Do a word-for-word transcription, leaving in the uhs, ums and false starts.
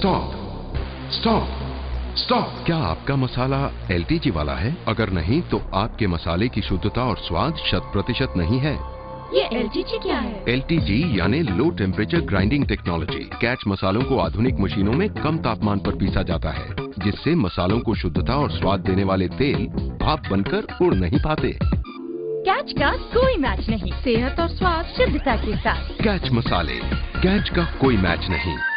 Stop stop stop. क्या आपका मसाला LTG वाला है? अगर नहीं तो आपके मसाले की शुद्धता और स्वाद शत प्रतिशत नहीं है। ये एलटीजी क्या है? एलटीजी यानी low temperature grinding technology. Catch मसालों को आधुनिक मशीनों में कम तापमान पर पीसा जाता है, जिससे मसालों को शुद्धता और स्वाद देने वाले तेल भाप बनकर उड़ नहीं पाते। कैच का कोई मैच नहीं, सेहत और स्वाद शुद्धता के साथ। कैच मसाले, कैच का कोई मैच नहीं।